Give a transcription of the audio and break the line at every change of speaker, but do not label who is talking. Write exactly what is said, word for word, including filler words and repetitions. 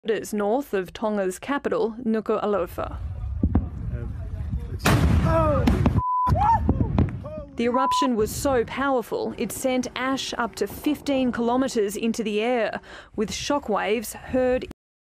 kilometres north of Tonga's capital, Nuku'alofa. The eruption was so powerful it sent ash up to fifteen kilometres into the air, with shockwaves heard